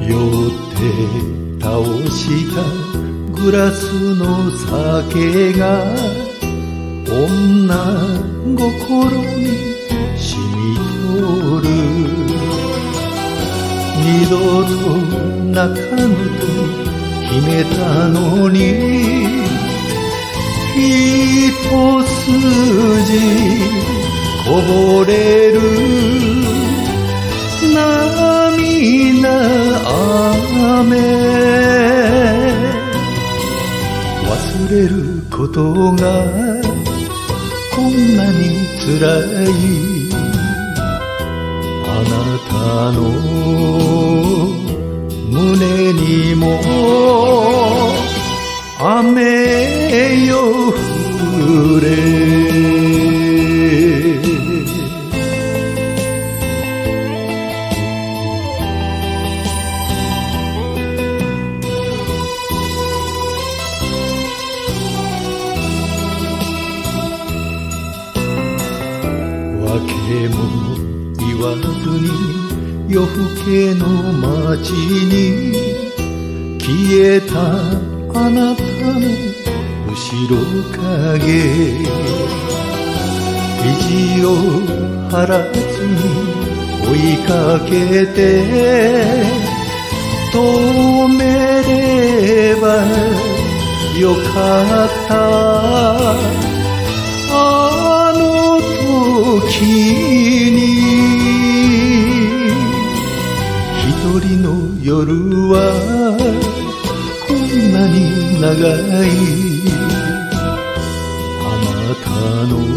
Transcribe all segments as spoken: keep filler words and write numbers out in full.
酔って倒したグラスの酒が女心に染みとる。二度と泣かぬと決めたのに、一筋こぼれる涙雨。忘れることがこんなに辛い。あなたの胸にも雨よ降れ。訳も言わずに夜更けの街に消えたあなたの後ろ影。意地を張らずに追いかけて止めればよかった。あの時に一人の夜はこんなに長い。あなたの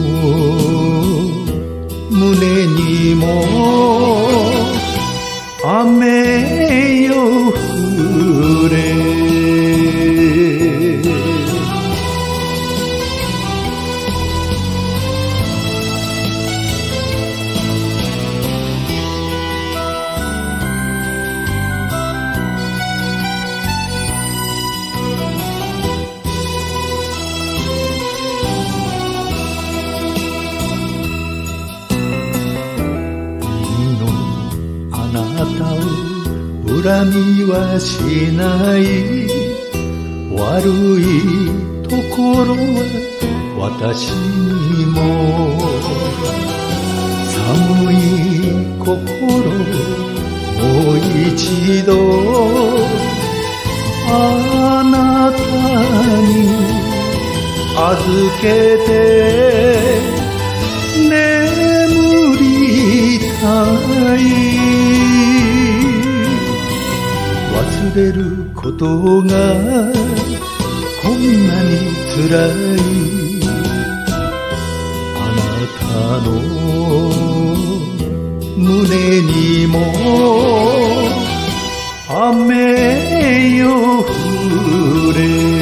胸にも雨よ降れ。恨みはしない。悪いところは私にも。寒い心もう一度あなたに預けて眠りたい。忘れることがこんなに辛い。あなたの胸にも雨よ降れ。